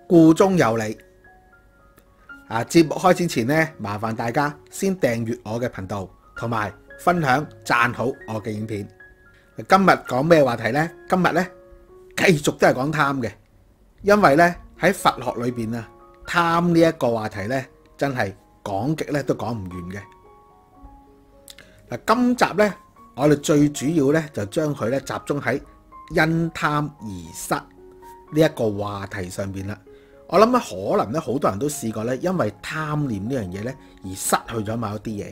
故中有理。節目開始前呢，麻煩大家先訂閱我嘅頻道，同埋分享讚好我嘅影片。今日講咩話題呢？今日呢，繼續都係講貪嘅，因為呢，喺佛學裏邊啊，貪呢一個話題呢，真係講極咧都講唔完嘅。今集呢，我哋最主要呢，就將佢呢集中喺因貪而失呢一個話題上邊啦。我諗咧，可能咧好多人都試過咧，因為貪念呢樣嘢咧而失去咗某一啲嘢。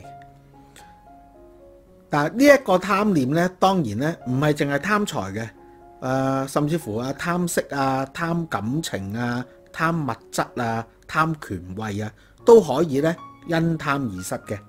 但係呢一個貪念咧，當然咧唔係淨係貪財嘅，甚至乎貪色啊、貪感情啊、貪物質啊、貪權位啊，都可以咧因貪而失嘅。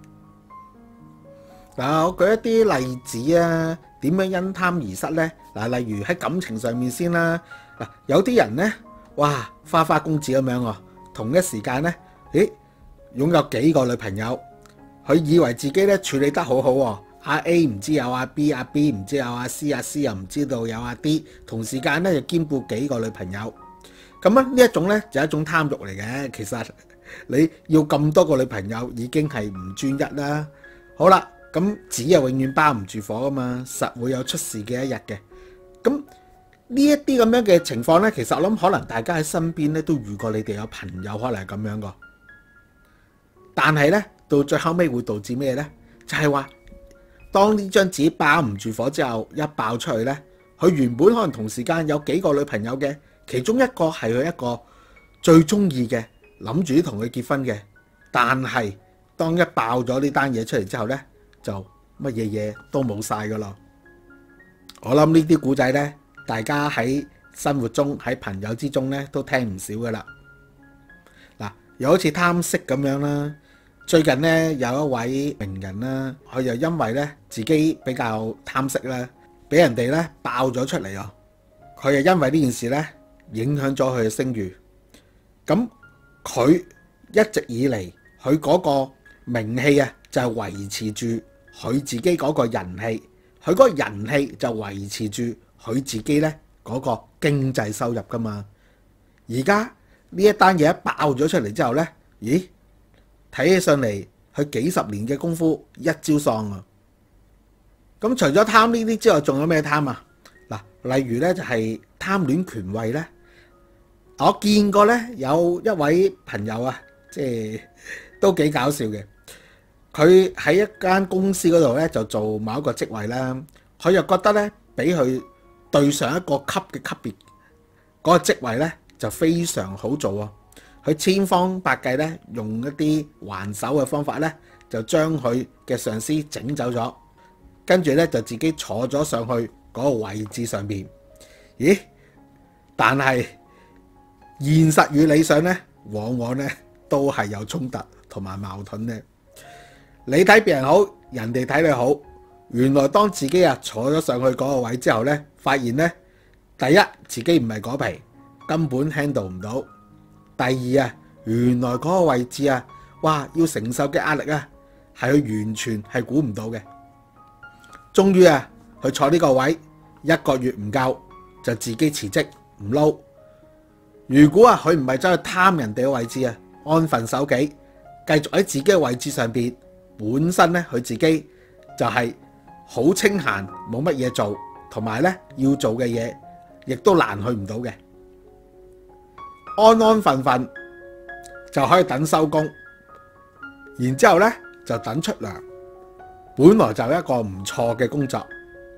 我舉一啲例子啊，點樣因貪而失咧？例如喺感情上面先啦。有啲人咧，哇，花花公子咁樣喎，同一時間咧，擁有幾個女朋友，佢以為自己咧處理得好好喎。阿 A 唔知有阿 B， 阿 B 唔知有阿 C， 阿 C 又唔知道有阿 D， 同時間咧就兼顧幾個女朋友。咁啊，呢一種咧就係一種貪欲嚟嘅。其實你要咁多個女朋友已經係唔專一啦。好啦，咁紙又永遠包唔住火噶嘛，實會有出事嘅一日嘅。咁呢一啲咁樣嘅情況呢，其實我諗可能大家喺身邊咧都遇過，你哋有朋友可能係咁樣個。但係呢，到最後尾會導致咩呢？就係話，當呢張紙包唔住火之後，一爆出去呢，佢原本可能同時間有幾個女朋友嘅，其中一個係佢一個最中意嘅，諗住同佢結婚嘅。但係當一爆咗呢單嘢出嚟之後呢，就乜嘢嘢都冇晒噶啦。我諗呢啲古仔呢，大家喺生活中喺朋友之中咧都聽唔少噶啦。又好似貪色咁樣啦。最近咧有一位名人啦，佢又因為咧自己比較貪色啦，俾人哋咧爆咗出嚟啊。佢又因為呢件事咧影響咗佢嘅聲譽。咁佢一直以嚟佢嗰個名氣啊，就係維持住佢自己嗰個人氣。佢嗰個人氣就維持住佢自己呢嗰個經濟收入噶嘛。而家呢一單嘢一爆咗出嚟之後呢，咦？睇起上嚟佢幾十年嘅功夫一朝喪啊！咁除咗貪呢啲之外，仲有咩貪啊？例如呢就係貪戀權位呢。我見過呢有一位朋友啊，即係都幾搞笑嘅。佢喺一間公司嗰度呢就做某一個職位啦，佢又覺得呢俾佢對上一個級嘅級別嗰個職位呢就非常好做啊！佢千方百計呢用一啲還手嘅方法呢，就將佢嘅上司整走咗，跟住呢就自己坐咗上去嗰個位置上邊。咦？但係現實與理想呢，往往呢都係有衝突同埋矛盾嘅。你睇別人好，人哋睇你好。原來當自己坐咗上去嗰個位之後呢，發現呢，第一自己唔係果皮，根本 handle 唔到。第二原來嗰個位置哇，要承受嘅壓力係佢完全係估唔到嘅。終於佢坐呢個位1個月唔夠，就自己辭職唔撈。如果佢唔係走去貪人哋嘅位置安分守己，繼續喺自己嘅位置上邊，本身呢，佢自己就係好清閒，冇乜嘢做，同埋呢要做嘅嘢亦都難去唔到嘅，安安分分就可以等收工，然之後呢就等出糧。本來就一個唔錯嘅工作，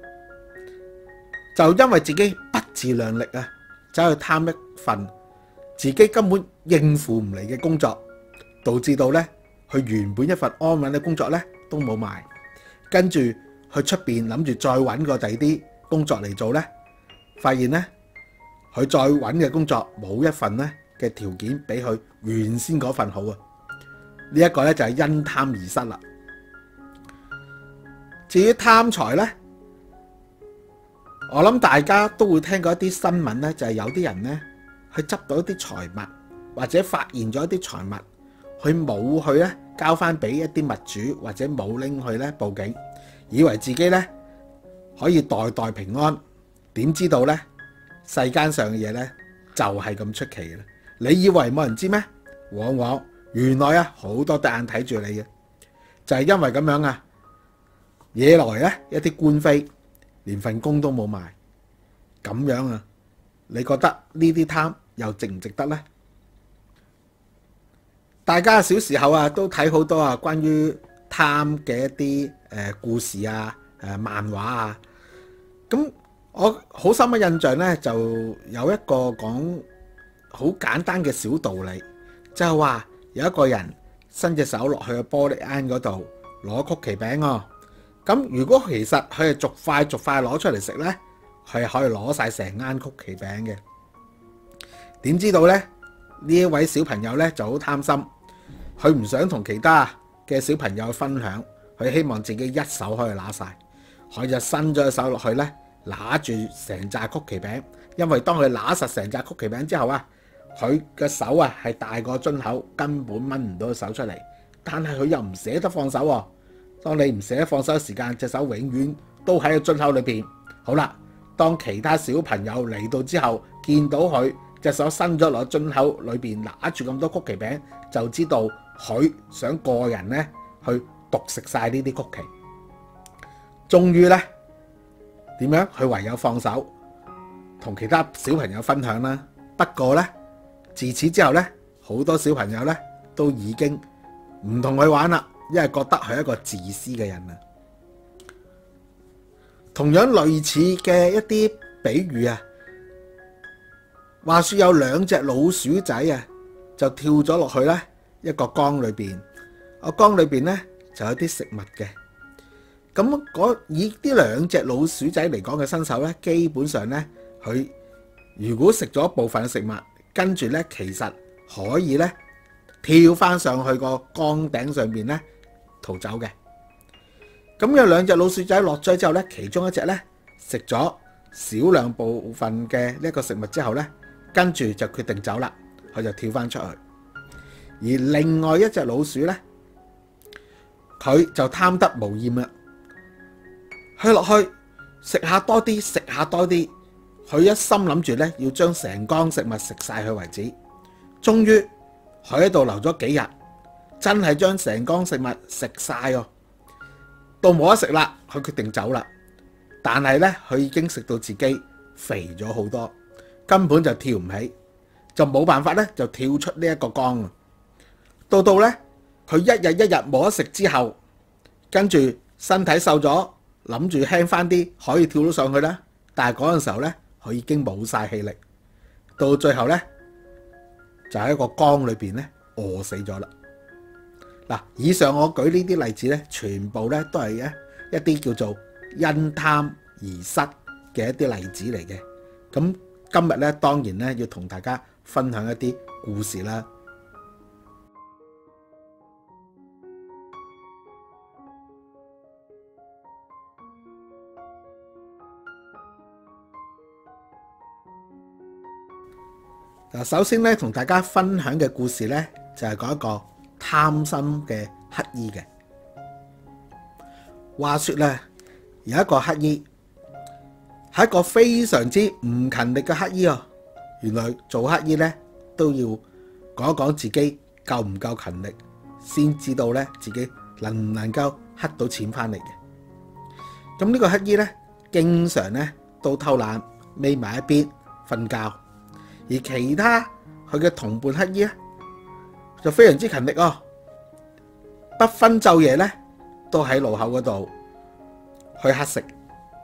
就因為自己不自量力走去貪一份自己根本應付唔嚟嘅工作，導致到呢佢原本一份安穩嘅工作呢都冇埋，跟住去出邊諗住再揾個第二啲工作嚟做呢，發現呢，佢再揾嘅工作冇一份呢嘅條件比佢原先嗰份好啊！呢一個呢就係因貪而失啦。至於貪財呢，我諗大家都會聽過一啲新聞呢，就係有啲人呢去執到一啲財物，或者發現咗一啲財物，佢冇去呢交翻俾一啲物主，或者冇拎去呢報警，以為自己呢可以代代平安，點知道呢世間上嘅嘢呢就係咁出奇嘅。 你以為冇人知咩？往往原來啊好多隻眼睇住你嘅，就係因為咁樣啊，惹來咧一啲官非，連份工都冇埋。咁樣啊，你覺得呢啲貪又值唔值得呢？大家小時候啊都睇好多啊關於貪嘅一啲故事啊、漫畫啊。咁我好深嘅印象呢，就有一個講好簡單嘅小道理，就係話有一個人伸隻手落去個玻璃罌嗰度攞曲奇餅喎。咁如果其實佢係逐塊攞出嚟食呢，佢係可以攞晒成罌曲奇餅嘅。點知道呢？呢一位小朋友呢就好貪心，佢唔想同其他嘅小朋友分享，佢希望自己一手可以拿晒，佢就伸咗隻手落去呢，拿住成紮曲奇餅。因為當佢拿實成紮曲奇餅之後啊，佢嘅手啊係大過樽口，根本掹唔到手出嚟。但係佢又唔捨得放手喎。當你唔捨得放手嘅時間，隻手永遠都喺個樽口裏邊。好啦，當其他小朋友嚟到之後，見到佢隻手伸咗落樽口裏邊，拿住咁多曲奇餅，就知道佢想個人呢去獨食晒呢啲曲奇。終於呢，點樣？佢唯有放手同其他小朋友分享啦。不過呢，自此之後呢，好多小朋友呢都已經唔同佢玩啦，因為覺得佢係一個自私嘅人啊。同樣類似嘅一啲比喻啊，話說有兩隻老鼠仔啊，就跳咗落去呢一個缸裏邊。個缸裏邊呢就有啲食物嘅。咁以呢兩隻老鼠仔嚟講嘅身手呢，基本上呢，佢如果食咗部分嘅食物，跟住呢其實可以呢跳翻上去個缸頂上面呢逃走嘅。咁有兩隻老鼠仔落咗之後呢，其中一隻呢食咗少量部分嘅呢一個食物之後呢，跟住就決定走啦，佢就跳翻出去。而另外一隻老鼠呢，佢就貪得無厭啦，去落去食下多啲，食下多啲，佢一心諗住呢要將成缸食物食晒佢為止。終於佢喺度留咗幾日，真係將成缸食物食晒喎。到冇得食啦，佢決定走啦。但係呢，佢已經食到自己肥咗好多，根本就跳唔起，就冇辦法呢，就跳出呢一個缸。到呢，佢一日冇得食之後，跟住身體瘦咗，諗住輕翻啲可以跳到上去啦。但係嗰陣時候呢，佢已經冇晒氣力，到最後呢，就喺個缸裏邊呢餓死咗啦。嗱，以上我舉呢啲例子呢，全部呢都係一啲叫做因貪而失嘅一啲例子嚟嘅。咁今日呢，當然呢要同大家分享一啲故事啦。嗱，首先呢，同大家分享嘅故事呢，就係講一個貪心嘅乞衣嘅。話說咧，有一個乞衣係一個非常之唔勤力嘅乞衣啊。原來做乞衣咧都要講一講自己夠唔夠勤力，先知道咧自己能唔能夠乞到錢翻嚟嘅。咁呢個乞衣咧，經常咧都偷懶，匿埋一邊瞓覺，而其他佢嘅同伴乞衣咧就非常之勤力哦，不分晝夜咧都喺路口嗰度去乞食。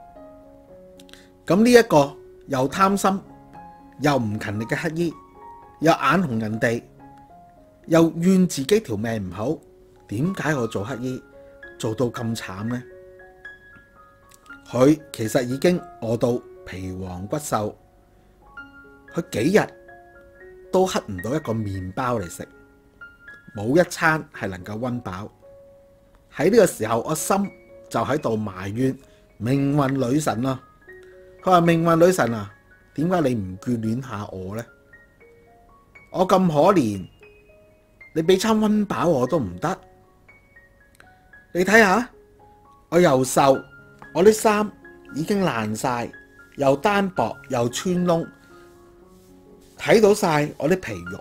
咁呢一個又貪心又唔勤力嘅乞衣，又眼紅人哋，又怨自己條命唔好，點解我做乞衣做到咁慘呢？佢其實已經餓到皮黃骨瘦，佢幾日都乞唔到一個麵包嚟食，冇一餐係能夠溫飽。喺呢個時候，我心就喺度埋怨命運女神啊！佢話：命運女神啊，點解你唔眷戀下我呢？我咁可憐，你俾餐溫飽我都唔得。你睇下，我又瘦，我啲衫已經爛晒，又單薄又穿窿， 睇到晒我啲皮肉，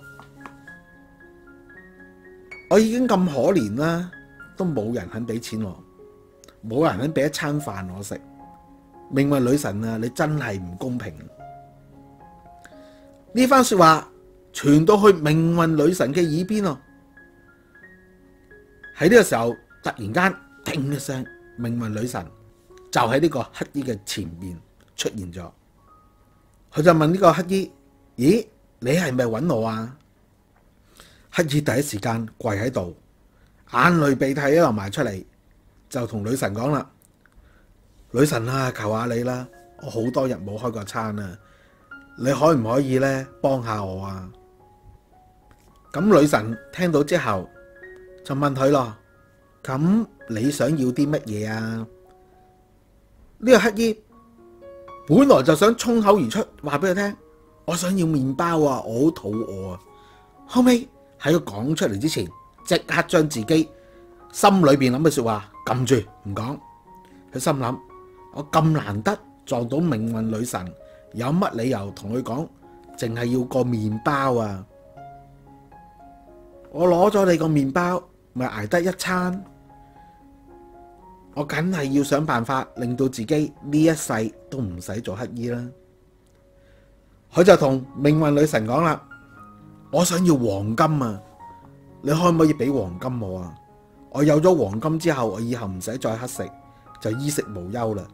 我已經咁可憐啦，都冇人肯俾錢我，冇人肯俾一餐飯我食。命運女神啊，你真係唔公平！呢番說話傳到去命運女神嘅耳邊咯。喺呢個時候，突然間叮一聲，命運女神就喺呢個乞兒嘅前面出現咗。佢就問呢個乞兒：咦，你係咪揾我啊？乞兒第一時間跪喺度，眼淚鼻涕都流埋出嚟，就同女神講啦：女神啊，求下你啦，我好多日冇開過餐啊，你可唔可以咧幫下我啊？咁女神聽到之後就問佢咯：咁你想要啲乜嘢啊？呢個乞兒本來就想衝口而出話俾佢聽，我想要麵包啊，我好肚餓啊。後尾喺佢講出嚟之前，即刻將自己心裏邊諗嘅說話撳住唔講。佢心諗：我咁難得撞到命運女神，有乜理由同佢講淨係要個麵包啊？我攞咗你個麵包，咪捱得一餐。我梗係要想辦法令到自己呢一世都唔使做乞兒啦。佢就同命運女神講啦：我想要黃金啊，你可唔可以俾黃金我啊？我有咗黃金之後，我以後唔使再乞食，就衣食無憂啦。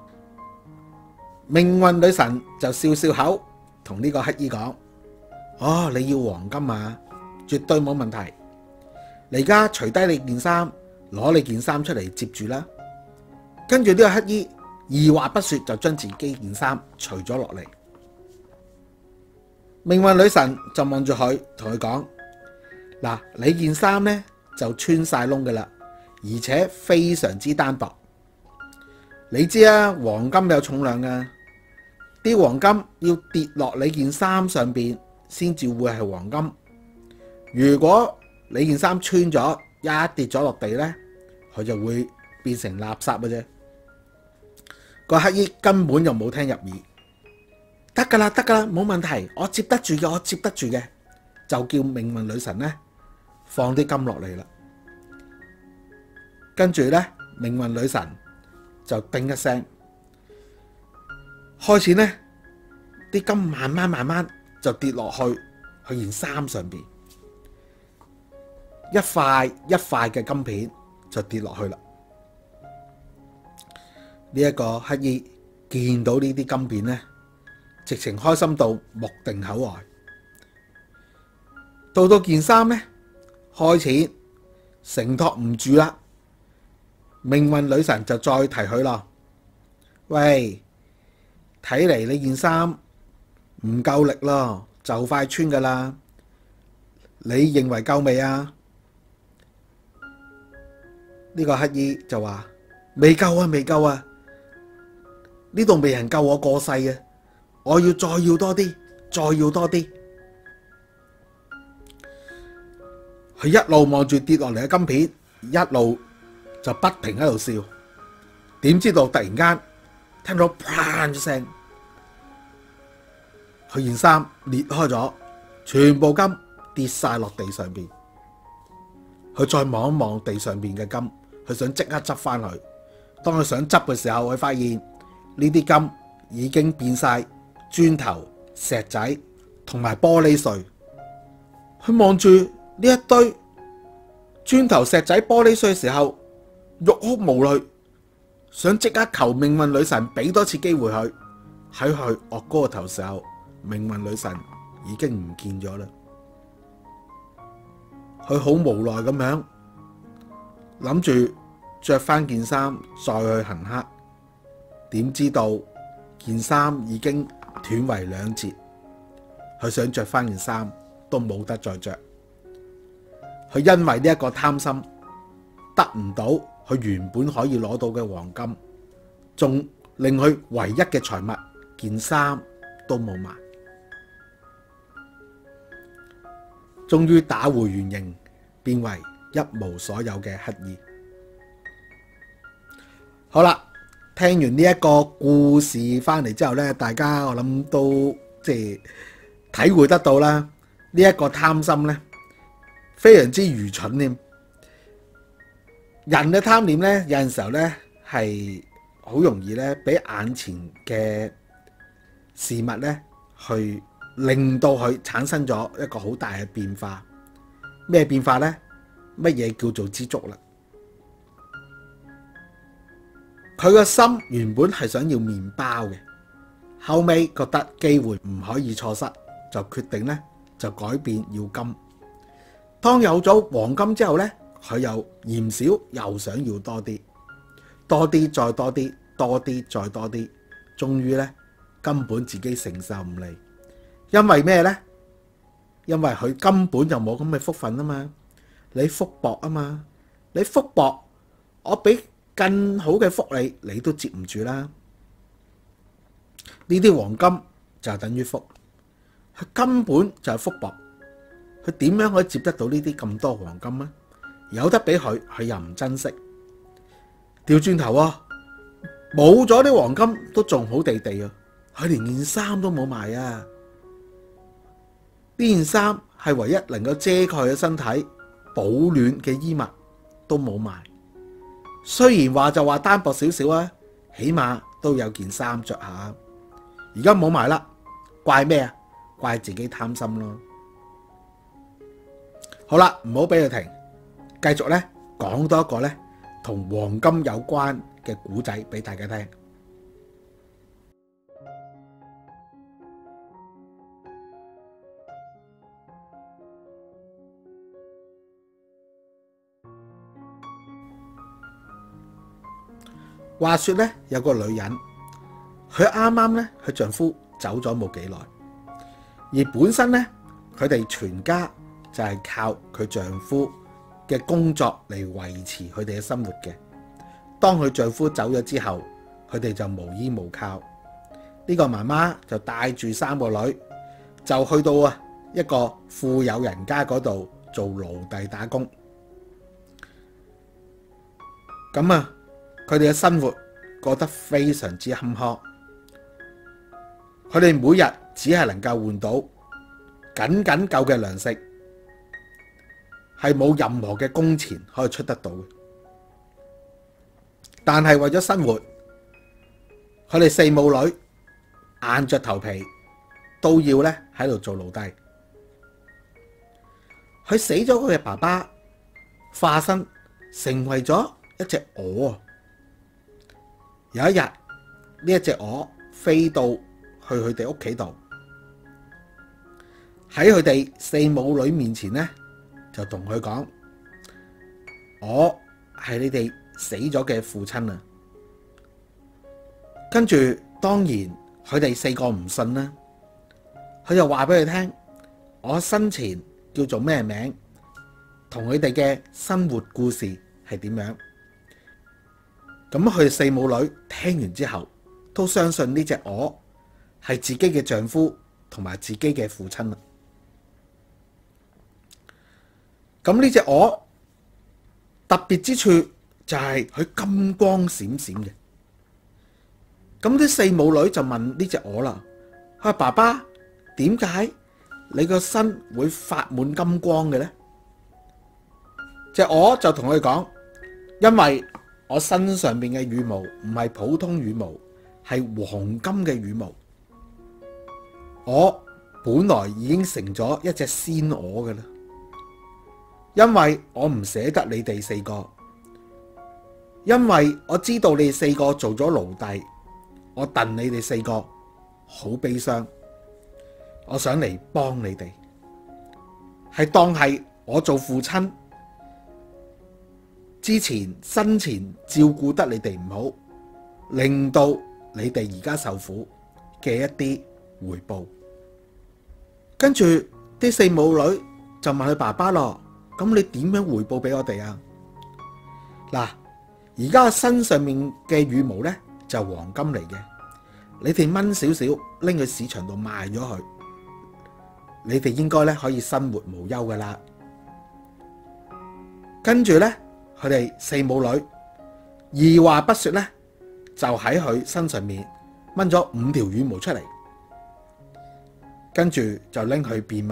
命運女神就笑笑口，同呢個乞兒講：哦，你要黃金啊，絕對冇問題。你而家除低你件衫，攞你件衫出嚟接住啦。跟住呢個乞兒二話不說就將自己件衫除咗落嚟。命運女神就望住佢，同佢講：嗱，你件衫呢就穿晒窿㗎喇，而且非常之單薄。你知啊，黃金有重量㗎，啲黃金要跌落你件衫上邊先至會係黃金。如果你件衫穿咗，一跌咗落地呢，佢就會變成垃圾嘅啫。個乞兒根本就冇聽入耳，得噶啦，得噶啦，冇問題，我接得住嘅，我接得住嘅，就叫命運女神呢放啲金落嚟啦。跟住呢，命運女神就叮一聲，開始呢啲金慢慢就跌落去佢件衫上邊，一塊一塊嘅金片就跌落去啦。呢一個乞兒見到呢啲金片呢，直情開心到目定口呆。到件衫呢，開始承托唔住啦，命運女神就再提佢咯：喂，睇嚟你件衫唔夠力咯，就快穿噶啦，你認為夠未啊？呢個乞兒就話：未夠啊，未夠啊！呢度未人夠我過世嘅，我要再要多啲，再要多啲。佢一路望住跌落嚟嘅金片，一路就不停喺度笑。點知道突然間聽到砰一聲，佢件衫裂開咗，全部金跌晒落地上邊。佢再望一望地上邊嘅金，佢想即刻執翻去。當佢想執嘅時候，佢發現呢啲金已經變晒磚頭、石仔同埋玻璃碎。佢望住呢一堆磚頭、石仔、玻璃碎嘅時候，欲哭無淚，想即刻求命運女神俾多次機會佢。喺佢岳高個頭時候，命運女神已經唔見咗啦。佢好無奈咁樣諗住着翻件衫再去行乞。點知道件衫已經斷為兩截，佢想着翻件衫都冇得再着。佢因為呢一個貪心，得唔到佢原本可以攞到嘅黃金，仲令佢唯一嘅財物件衫都冇埋，終於打回原形，變為一無所有嘅乞兒。好啦。聽完呢一個故事翻嚟之後呢，大家我諗都即係體會得到啦。呢一個貪心呢，非常之愚蠢添。人嘅貪念呢，有陣時候呢係好容易呢，俾眼前嘅事物呢，去令到佢產生咗一個好大嘅變化。咩變化呢？乜嘢叫做知足啦？佢個心原本係想要麵包嘅，後尾覺得機會唔可以錯失，就決定呢，就改變要金。當有咗黃金之後呢，佢又嫌少，又想要多啲，多啲再多啲，多啲再多啲，終於呢，根本自己承受唔嚟。因為咩呢？因為佢根本就冇咁嘅福分啊嘛，你福薄啊嘛，你福薄，我俾更好嘅福利，你都接唔住啦。呢啲黃金就等於福，佢根本就係福薄，佢點樣可以接得到呢啲咁多黃金呢？有得俾佢，佢又唔珍惜。調轉頭啊，冇咗啲黃金都仲好地地啊，佢連件衫都冇埋啊！呢件衫係唯一能夠遮蓋佢身體、保暖嘅衣物都冇埋。雖然話就話單薄少少啊，起碼都有件衫着下。而家冇埋啦，怪咩啊？怪自己貪心咯。好啦，唔好俾佢停，繼續咧講多一個咧同黃金有關嘅古仔俾大家聽。話說咧，有個女人，佢啱啱咧佢丈夫走咗冇幾耐，而本身咧佢哋全家就係靠佢丈夫嘅工作嚟維持佢哋嘅生活嘅。當佢丈夫走咗之後，佢哋就無依無靠。呢個媽媽就帶住3個女，就去到一個富有人家嗰度做奴隸打工。咁啊，佢哋嘅生活過得非常之坎坷，佢哋每日只係能夠換到僅僅夠嘅糧食，係冇任何嘅工錢可以出得到嘅。但係為咗生活，佢哋4母女硬着頭皮都要咧喺度做奴隸。佢死咗佢嘅爸爸化身成為咗一隻鵝。有一日，呢一隻鵝飛到去佢哋屋企度，喺佢哋4母女面前呢，就同佢講：我係你哋死咗嘅父親啊！跟住當然佢哋4個唔信啦，佢就話俾佢聽：我生前叫做咩名，同佢哋嘅生活故事係點樣。咁佢哋4母女聽完之後，都相信呢隻鵝係自己嘅丈夫同埋自己嘅父親啦。咁呢隻鵝特別之處就係佢金光閃閃嘅。咁啲4母女就問呢隻鵝啦：佢話爸爸，點解你個身會發滿金光嘅呢？隻鵝就同佢講：因為我身上邊嘅羽毛唔係普通羽毛，係黃金嘅羽毛。我本來已經成咗一隻仙鵝嘅啦，因為我唔捨得你哋4個，因為我知道你哋4個做咗奴隸，我戥你哋4個好悲傷，我想嚟幫你哋，係當係我做父親之前生前照顧得你哋唔好，令到你哋而家受苦嘅一啲回報。跟住啲4母女就問佢爸爸咯：咁你點樣回報俾我哋啊？嗱，而家身上面嘅羽毛呢，就黃金嚟嘅，你哋掹少少拎去市場度賣咗佢，你哋應該咧可以生活無憂噶啦。跟住呢，佢哋4母女二話不說呢，就喺佢身上面掹咗5條羽毛出嚟， 跟住就拎去變賣，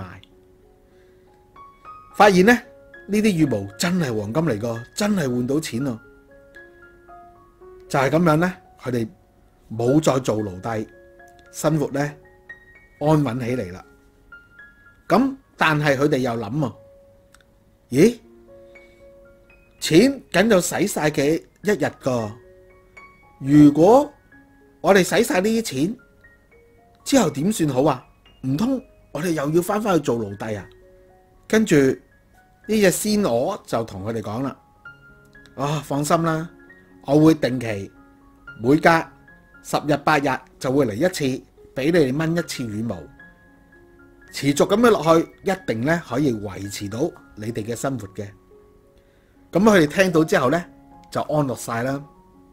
發現呢啲羽毛真係黃金嚟㗎，真係換到錢啊！就係咁樣呢，佢哋冇再做奴隸，生活呢安穩起嚟啦。咁但係佢哋又諗啊，咦？錢緊就使晒嘅一日㗎，如果我哋使晒呢啲錢之後點算好啊？唔通我哋又要翻去做奴隸啊？跟住呢隻鮮鵝就同佢哋講啦，放心啦，我會定期每隔10日8日就會嚟一次，俾你哋掹一次羽毛，持續咁樣落去，一定咧可以維持到你哋嘅生活嘅。咁佢哋聽到之後咧就安樂晒啦。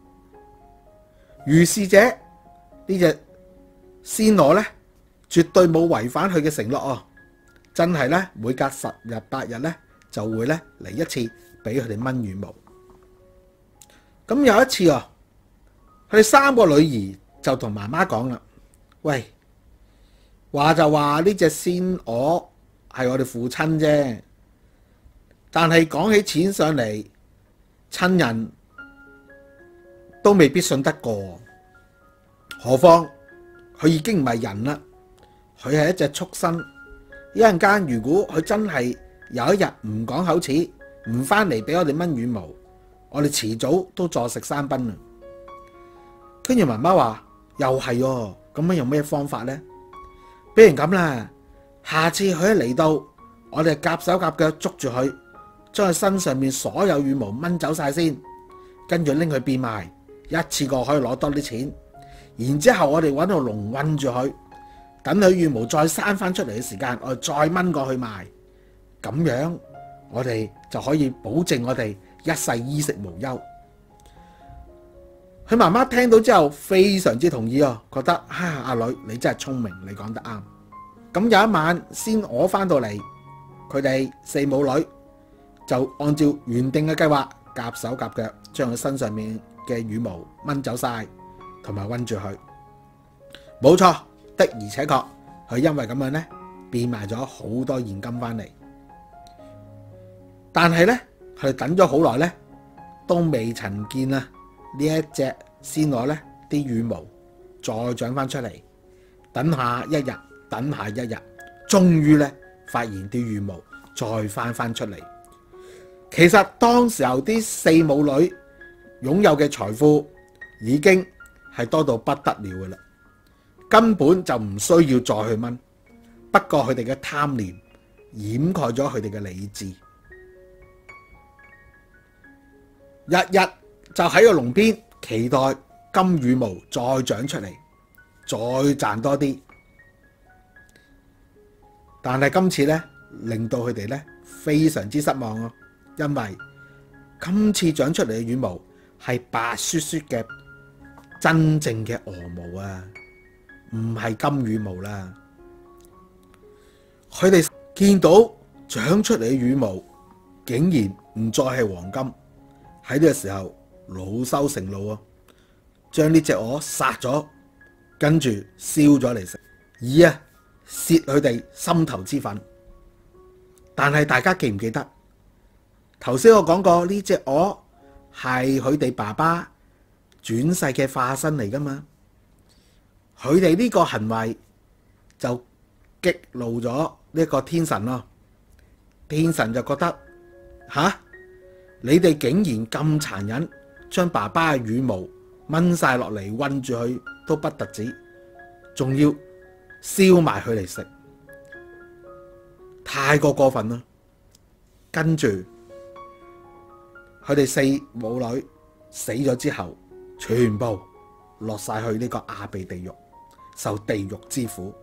如是者呢隻鮮鵝咧絕對冇違反佢嘅承諾哦，真係咧每隔10日8日咧就會咧嚟一次俾佢哋掹羽毛。咁有一次啊，佢哋3個女兒就同媽媽講啦，喂，話就話呢隻鮮鵝係我哋父親啫，但係講起錢上嚟，親人都未必信得過，何況佢已經唔係人啦，佢係一隻畜生。一陣間如果佢真係有一日唔講口齒，唔返嚟俾我哋掹羽毛，我哋遲早都坐食山崩啊！跟住媽媽話又係喎，咁樣用咩方法呢？不如咁啦，下次佢一嚟到，我哋夾手夾腳捉住佢，將佢身上面所有羽毛掹走晒先，跟住拎去變賣，一次過可以攞多啲錢。然之後我哋揾個籠韞住佢，等佢羽毛再生翻出嚟嘅時間，我哋再掹過去賣。咁樣我哋就可以保證我哋一世衣食無憂。佢媽媽聽到之後非常之同意啊，覺得阿女你真係聰明，你講得啱。咁有一晚鮮鵝翻到嚟，佢哋4母女就按照原定嘅計劃，夾手夾腳將佢身上面嘅羽毛掹走晒，同埋韞住佢。冇錯，的而且確佢因為咁樣呢，變賣咗好多現金翻嚟。但係呢，佢哋等咗好耐呢，都未曾見啊呢一隻鮮鵝呢啲羽毛再長翻出嚟。等下一日，等下一日，終於呢發現啲羽毛再翻出嚟。其實當時候啲4母女擁有嘅財富已經係多到不得了嘅啦，根本就唔需要再去掹。不過佢哋嘅貪念掩蓋咗佢哋嘅理智，日日就喺個籠邊期待金羽毛再長出嚟，再賺多啲。但係今次呢，令到佢哋呢非常之失望啊！因為今次長出嚟嘅羽毛係白雪雪嘅真正嘅鵝毛啊，唔係金羽毛啦。佢哋見到長出嚟嘅羽毛竟然唔再係黃金，喺呢個時候惱羞成怒啊，將呢隻鵝殺咗，跟住燒咗嚟食，以泄佢哋心頭之憤。但係大家記唔記得頭先我講過呢隻鵝係佢哋爸爸轉世嘅化身嚟噶嘛？佢哋呢個行為就激怒咗呢個天神咯。天神就覺得你哋竟然咁殘忍，將爸爸嘅羽毛掹晒落嚟韞住佢都不特止，仲要燒埋佢嚟食，太過分啦！跟住佢哋4母女死咗之後，全部落晒去呢個亞鼻地獄，受地獄之苦。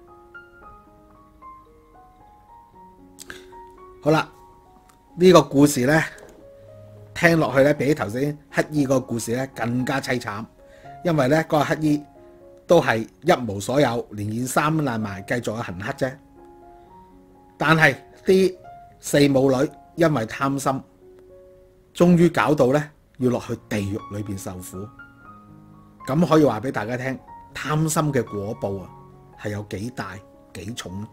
好啦，呢個故事呢，聽落去呢，比起頭先乞衣個故事呢更加凄慘，因為呢嗰個乞衣都係一無所有，連件衫爛埋，繼續去行乞啫。但係啲4母女因為貪心，終於搞到呢要落去地獄裏邊受苦。咁可以話俾大家聽，貪心嘅果報係有幾大幾重？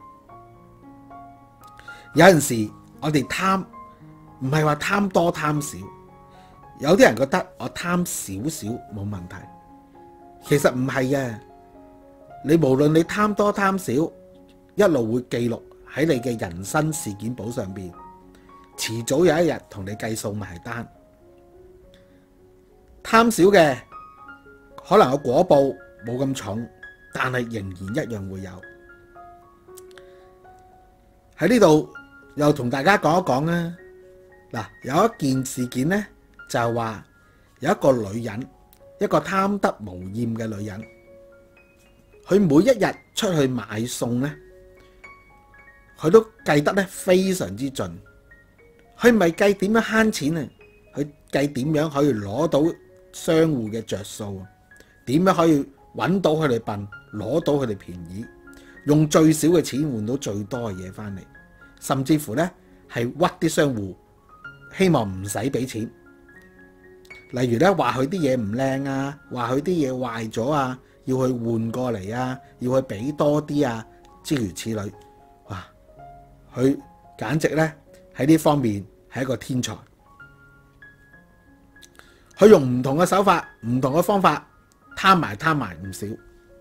有陣時我哋貪唔係話貪多貪少，有啲人覺得我貪少少冇問題，其實唔係嘅。你無論你貪多貪少，一路會記錄喺你嘅人生事件簿上邊，遲早有一日同你計數埋單。貪少嘅可能個果報冇咁重，但係仍然一樣會有。喺呢度又同大家講一講啦。嗱，有一件事件呢，就係話有一個女人，一個貪得無厭嘅女人，佢每一日出去買餸呢，佢都計得咧非常之盡。佢唔係計點樣慳錢啊，佢計點樣可以攞到商戶嘅着數，點樣可以揾到佢哋笨，攞到佢哋便宜，用最少嘅錢換到最多嘅嘢翻嚟，甚至乎呢係屈啲商戶，希望唔使俾錢。例如呢，話佢啲嘢唔靚啊，話佢啲嘢壞咗啊，要去換過嚟啊，要去俾多啲啊，諸如此類。哇！佢簡直呢喺呢方面係一個天才。佢用唔同嘅手法、唔同嘅方法貪埋唔少。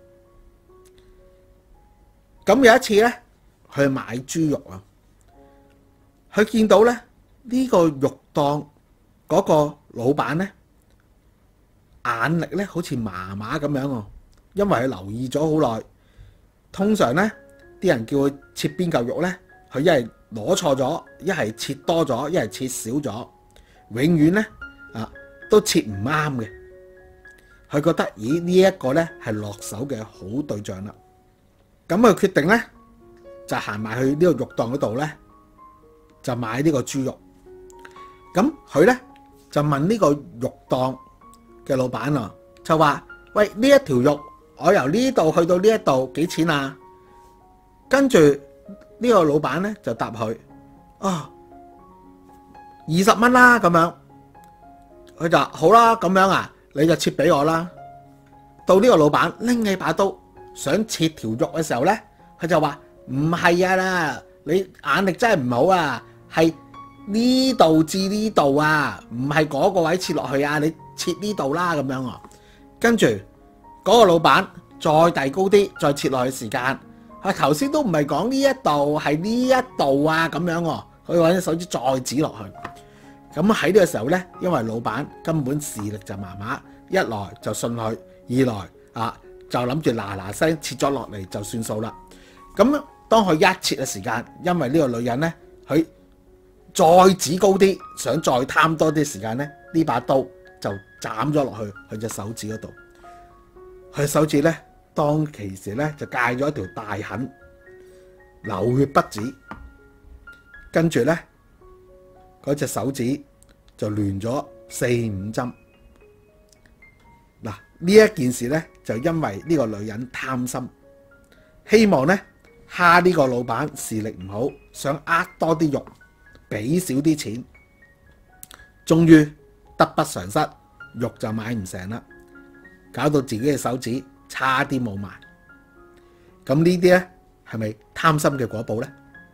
咁有一次呢，去買豬肉啊，佢見到咧呢個肉檔嗰個老闆呢，眼力咧好似麻麻咁樣喎，因為佢留意咗好耐。通常呢啲人叫佢切邊嚿肉呢，佢一係攞錯咗，一係切多咗，一係切少咗，永遠呢都切唔啱嘅。佢覺得咦，呢一個呢係落手嘅好對象啦。咁佢決定呢，就行埋去呢個肉檔嗰度呢，就買呢個豬肉。咁佢呢，就問呢個肉檔嘅老闆啊，就話：喂，呢一條肉我由呢度去到呢一度幾錢啊？跟住呢個老闆呢，就答佢：啊，20蚊啦咁樣。佢就話：好啦，咁樣啊，你就切俾我啦。到呢個老闆拎起把刀想切條肉嘅時候呢，佢就話：唔係啊啦，你眼力真係唔好啊，係呢度至呢度啊，唔係嗰個位切落去啊，你切呢度啦咁樣啊。跟住嗰個老闆再遞高啲，再切落去時間，佢頭先都唔係講呢一度，係呢一度啊咁樣喎。佢揾隻手指再指落去。咁喺呢個時候呢，因為老闆根本視力就麻麻，一來就信佢，二來就諗住嗱嗱聲切咗落嚟就算數啦。咁當佢一切嘅時間，因為呢個女人呢，佢再指高啲，想再貪多啲時間呢，呢把刀就斬咗落去佢隻手指嗰度。佢手指呢，當其時呢，就界咗一條大痕，流血不止。跟住呢，嗰隻手指就亂咗4-5針。嗱，呢一件事呢，就因為呢個女人貪心，希望呢蝦呢個老闆視力唔好，想呃多啲肉，俾少啲錢，終於得不償失，肉就買唔成啦，搞到自己嘅手指差啲冇埋。咁呢啲呢，係咪貪心嘅果報呢？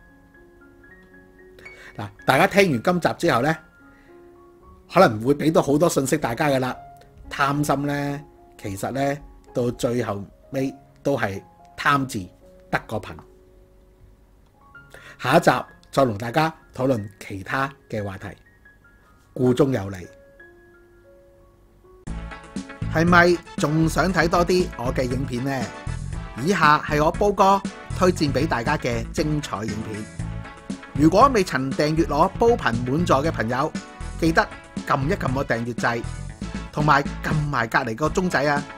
嗱，大家聽完今集之後呢，可能會俾到好多信息大家噶啦。貪心呢，其實呢，到最後尾都係貪字得個貧。下一集再同大家討論其他嘅話題。故中有理，係咪仲想睇多啲我嘅影片呢？以下係我煲哥推薦俾大家嘅精彩影片。如果未曾訂閱我煲頻滿座嘅朋友，記得撳一撳我訂閱掣，同埋撳埋隔離個鐘仔啊！